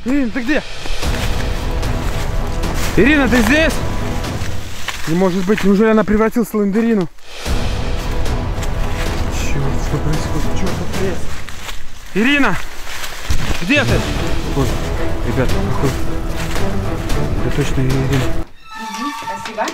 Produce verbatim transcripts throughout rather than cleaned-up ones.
Ирина, ты где? Ирина, ты здесь? Не может быть, неужели она превратилась в слендерину? Черт, что происходит? Черт, лес. Ирина! Где ты? Ой, ребята, походу. Это точно Ирина. Угу, спасибо.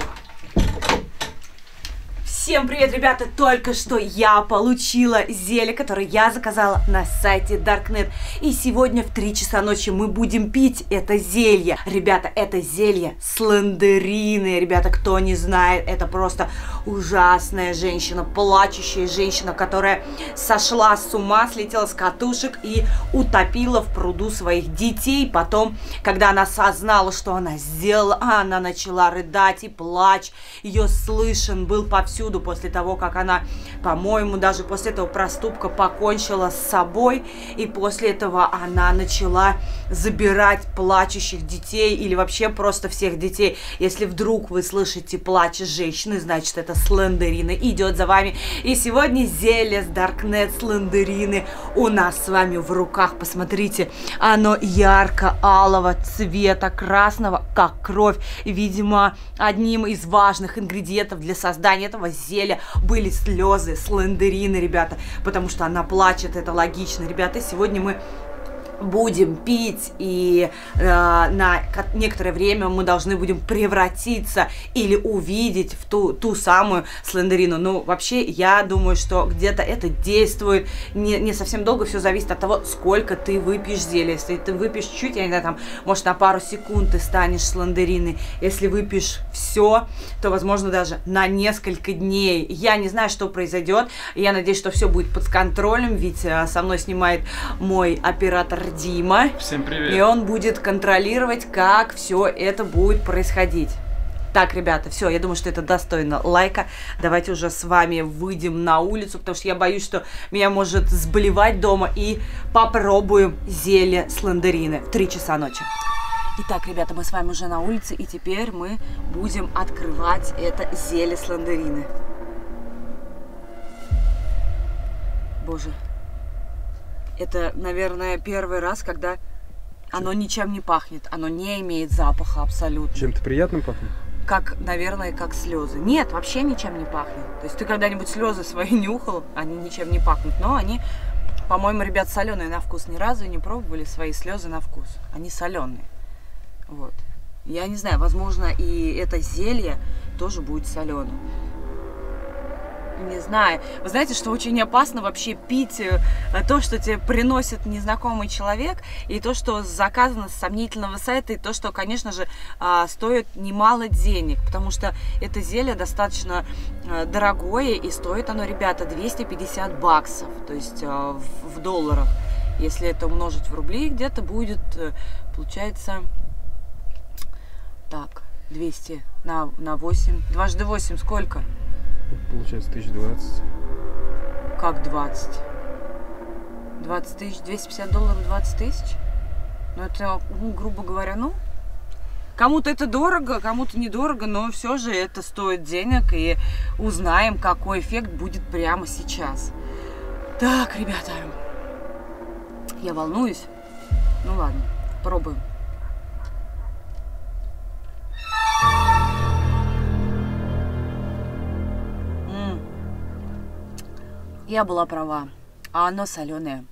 Всем привет, ребята! Только что я получила зелье, которое я заказала на сайте Darknet. И сегодня в три часа ночи мы будем пить это зелье. Ребята, это зелье слендерины. Ребята, кто не знает, это просто ужасная женщина, плачущая женщина, которая сошла с ума, слетела с катушек и утопила в пруду своих детей. Потом, когда она осознала, что она сделала, она начала рыдать и плач. Ее слышен был повсюду. После того, как она, по-моему, даже после этого проступка покончила с собой, и после этого она начала забирать плачущих детей или вообще просто всех детей. Если вдруг вы слышите плач женщины, значит, это слендерина идет за вами. И сегодня зелье с Darknet слендерины у нас с вами в руках. Посмотрите, оно ярко-алого цвета, красного, как кровь. Видимо, одним из важных ингредиентов для создания этого зелья были слезы слендерины, ребята, потому что она плачет, это логично, ребята. Сегодня мы будем пить, и э, на некоторое время мы должны будем превратиться или увидеть в ту, ту самую слендерину. Ну, вообще, я думаю, что где-то это действует не, не совсем долго, все зависит от того, сколько ты выпьешь зелья. Если ты выпьешь чуть, я не знаю, там, может, на пару секунд ты станешь слендериной. Если выпьешь все, то, возможно, даже на несколько дней. Я не знаю, что произойдет. Я надеюсь, что все будет под контролем, ведь э, со мной снимает мой оператор Дима. Всем привет. И он будет контролировать, как все это будет происходить. Так, ребята, все, я думаю, что это достойно лайка. Давайте уже с вами выйдем на улицу, потому что я боюсь, что меня может сблевать дома, и попробуем зелье слендерины в три часа ночи. Итак, ребята, мы с вами уже на улице, и теперь мы будем открывать это зелье слендерины. Боже. Это, наверное, первый раз, когда оно ничем не пахнет. Оно не имеет запаха абсолютно. Чем-то приятным пахнет? Как, наверное, как слезы. Нет, вообще ничем не пахнет. То есть ты когда-нибудь слезы свои нюхал, они ничем не пахнут. Но они, по-моему, ребят, соленые на вкус. Ни разу не пробовали свои слезы на вкус. Они соленые. Вот. Я не знаю, возможно, и это зелье тоже будет соленым. Не знаю. Вы знаете, что очень опасно вообще пить то, что тебе приносит незнакомый человек, и то, что заказано с сомнительного сайта, и то, что, конечно же, стоит немало денег, потому что это зелье достаточно дорогое, и стоит оно, ребята, двести пятьдесят баксов, то есть в долларах. Если это умножить в рубли, где-то будет, получается, так, двести на, на восемь, дважды восемь сколько? Получается тысяч двадцать. Как двадцать? двадцать тысяч, двести пятьдесят долларов, двадцать тысяч? Ну, это, ну, грубо говоря, ну, кому-то это дорого, кому-то недорого, но все же это стоит денег, и узнаем, какой эффект будет прямо сейчас. Так, ребята, я волнуюсь. Ну ладно, пробуем. Я была права, а оно соленое.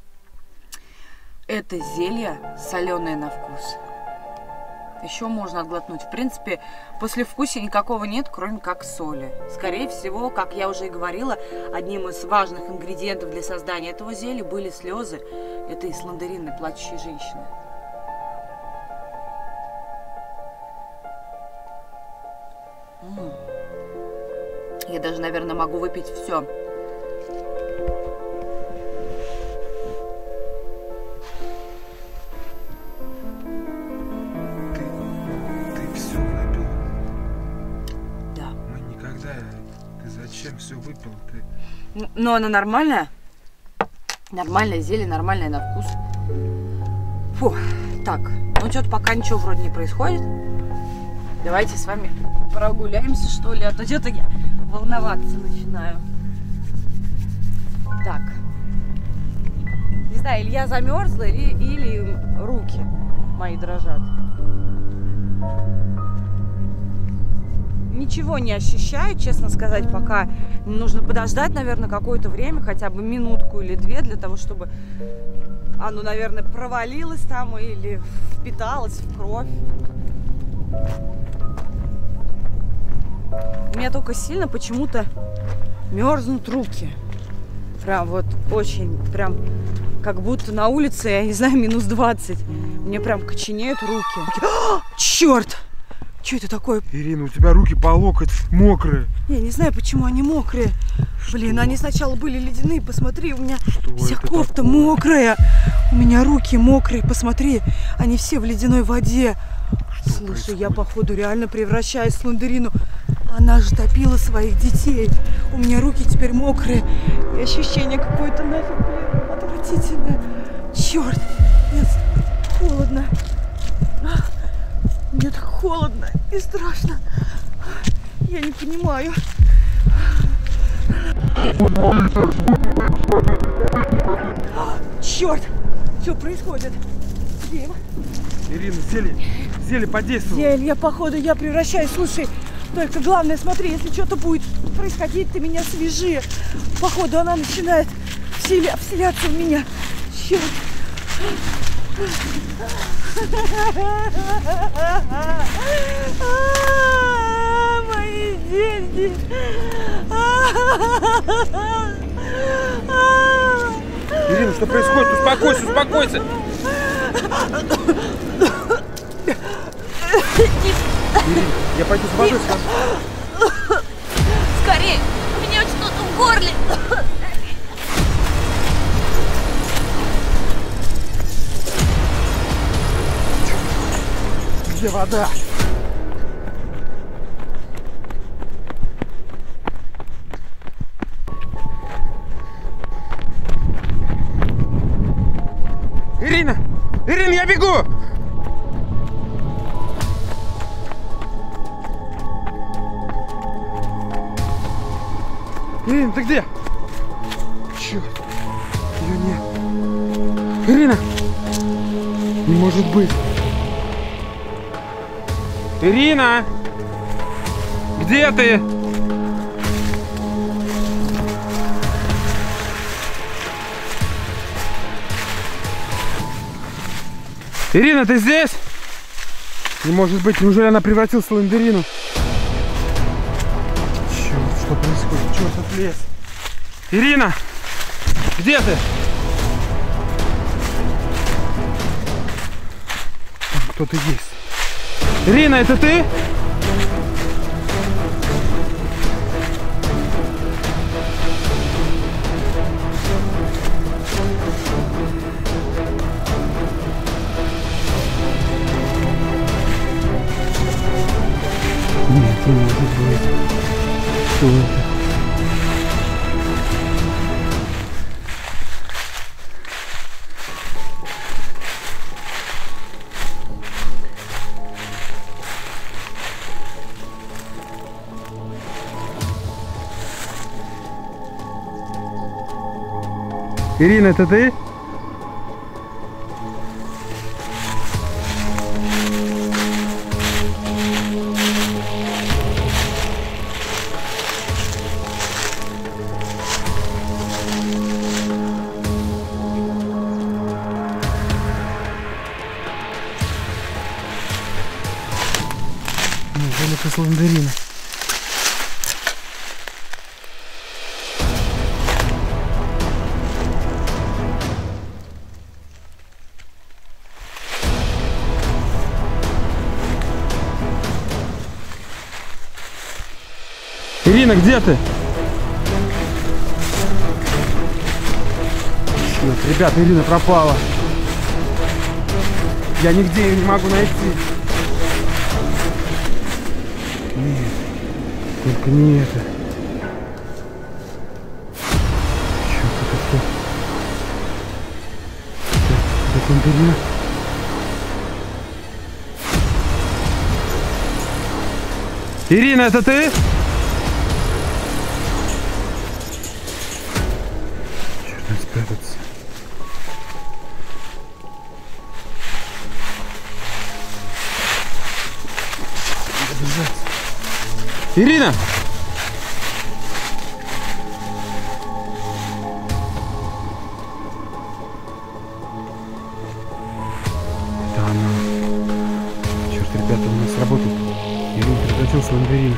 Это зелье соленое на вкус. Еще можно отглотнуть. В принципе, послевкусия никакого нет, кроме как соли. Скорее всего, как я уже и говорила, одним из важных ингредиентов для создания этого зелья были слезы этой слендеринной плачущей женщины. М-м. Я даже, наверное, могу выпить все. Зачем все выпил ты? Ну, оно нормальное. Нормальное зелье, нормальное на вкус. Фу, так, ну что-то пока ничего вроде не происходит. Давайте с вами прогуляемся, что ли, а то где-то я волноваться начинаю. Так. Не знаю, или я замерзла, или, или руки мои дрожат. Ничего не ощущаю, честно сказать, пока. Нужно подождать, наверное, какое-то время, хотя бы минутку или две, для того, чтобы оно, наверное, провалилось там или впиталось в кровь. У меня только сильно почему-то мерзнут руки. Прям вот очень, прям как будто на улице, я не знаю, минус двадцать. Мне прям коченеют руки. О, черт! Что это такое? Ирина, у тебя руки по локоть мокрые. Я не знаю, почему они мокрые. Что? Блин, они сначала были ледяные. Посмотри, у меня что вся кофта такое? Мокрая. У меня руки мокрые. Посмотри, они все в ледяной воде. Что Слушай, происходит? Я походу реально превращаюсь в Слендерину. Она же топила своих детей. У меня руки теперь мокрые. И ощущение какое-то нафиг, блин, отвратительное. Черт, нет, холодно. Мне так холодно и страшно. Я не понимаю. Черт! Что происходит? Дим? Ирина, зелье, зелье подействовало. Зелье, я, походу, я превращаюсь. Слушай, только главное, смотри, если что-то будет происходить, ты меня свяжи. Походу, она начинает вселя... вселяться в меня. Черт! Мои деньги! Ирина, что происходит? Успокойся, успокойся! Ирина, я пойду с водой схожу. Скорее! У меня что-то в горле! Где вода? Ирина! Ирина, я бегу! Ирина, ты где? Черт, ее нет. Ирина! Не может быть. Ирина! Где ты? Ирина, ты здесь? Не может быть, неужели она превратилась в Слендерину? Черт, что происходит? Чертов лес! Ирина! Где ты? Там кто-то есть. Ирина, это ты? Нет, не может быть. Что это? Ирина, это ты? Неужели это Слендерина? Ирина, где ты? Черт, ребята, Ирина пропала. Я нигде ее не могу найти. Нет, только не это. Черт, это кто? Это Слендерина? Ирина, это ты? Спрятаться. Ирина! Это она. Черт, ребята, у нас работает. Ирина превратился в Слендерина.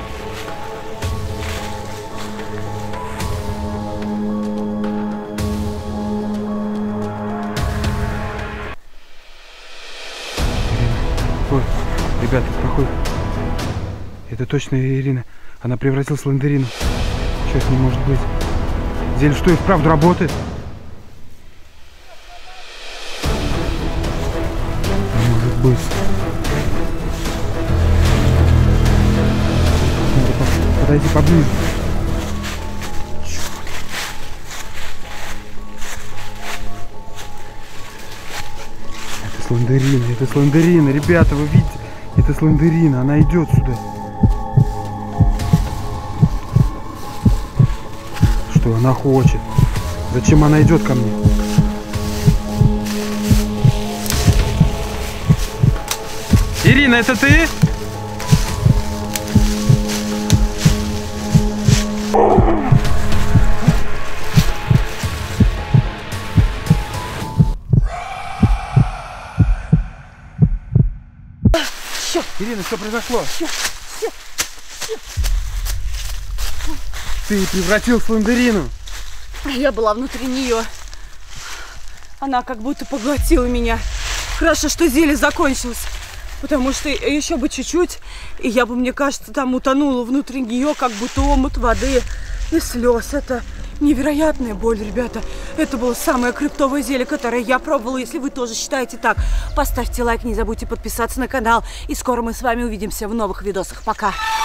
Ой, ребята, проходит. Это точно Ирина. Она превратилась в Слендерину. Черт, не может быть. Зель, что и вправду работает? Не может быть. Надо подойти поближе. Черт. Это Слендерина, это Слендерина. Ребята, вы видите? Это Слендерина. Она идет сюда. Что она хочет? Зачем она идет ко мне? Ирина, это ты? Ирина, что произошло? Ты превратил в Слендерину. Я была внутри нее. Она как будто поглотила меня. Хорошо, что зелье закончилось. Потому что еще бы чуть-чуть, и я бы, мне кажется, там утонула внутри нее, как будто омут воды и слез. Это невероятная боль, ребята. Это было самое криптовое зелье, которое я пробовала. Если вы тоже считаете так, поставьте лайк, не забудьте подписаться на канал. И скоро мы с вами увидимся в новых видосах. Пока!